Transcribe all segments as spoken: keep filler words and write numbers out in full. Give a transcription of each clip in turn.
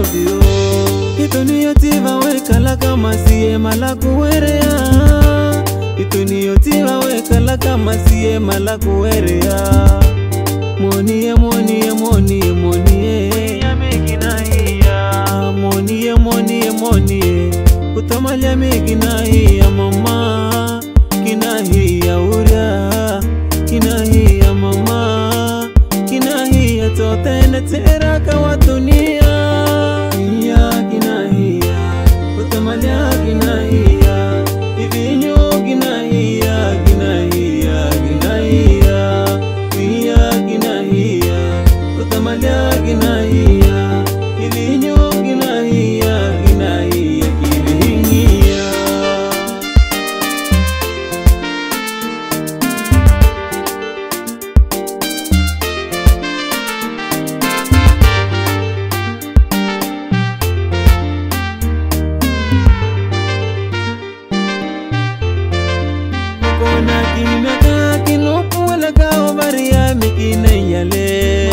modio Ituniyo tiba weka laka masiye malaku werea Ituniyo tiba weka laka masiye malaku werea Moniye moniye moniye moniye Yamegina hiya Moniye moniye moniye Utamalia megina hiya mama Kina hiya uria Kina hiya mama Kina hiya totene tera kawatunia Hiya kina hiya Utamalia kina hiya Ivinyo kina hiya Kina hiya kina hiya Hiya kina hiya Utamalia kina hiya Ivinyo kina hiya Kina hiya kivingia Kona kimeka kinupu wala kaovaria mikine yale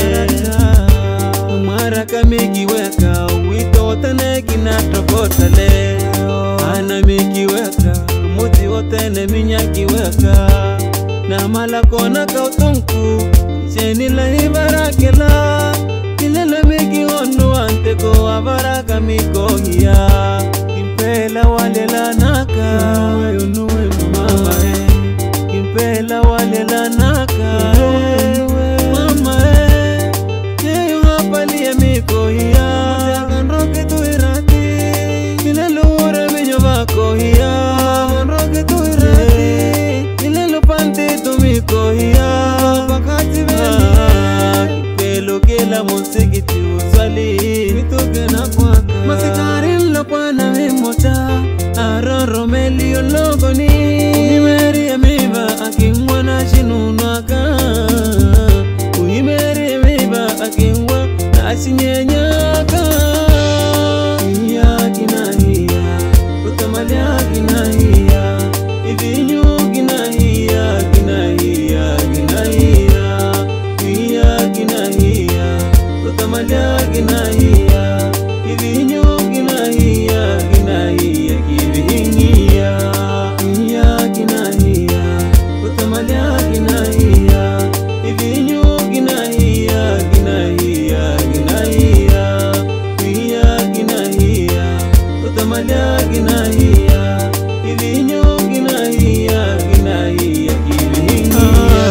Maraka meki weka wito otene kinatokotale Ana meki weka muti otene minyaki weka Na mala kona kautunku Cheni la hibarakela Kilele meki onu anteko avaraka miko hiya Kimpela walela naka Unuwe mama eh Kimpela walela naka Mama eh Yeyo hapalia miko hiya Kanroke tu irati Kilele ure minyo vako hiya Kanroke tu irati Kilele pante tu miko hiya Pakati veni Kipelo kela monsikiti uzali Mitoke na kwaka Masikarin lo kwa na mimota Aroro melio logoni Uhimeri ya miba akingwa na shinunwaka Uhimeri ya miba akingwa na shinyenyaka Hiya kina hiya Utamalia kina hiya Ivinyu kina hiya Kina hiya kina hiya Hiya kina hiya Utamalia kina hiya Ivinyu kina hiya Kina hiya kivingia Hiya kina hiya Utamalia kina hiya Ivinyu kina hiya Kina hiya kina hiya Hiya kina hiya Utamalia kina hiya Ivinyu kina hiya Kina hiya kivingia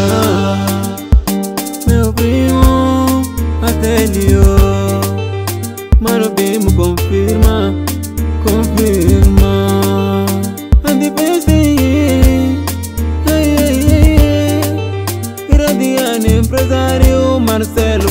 Meu primo Atelio Mano primo confirma Confirma Antipesti Hey hey hey Iradian empresario Marcelo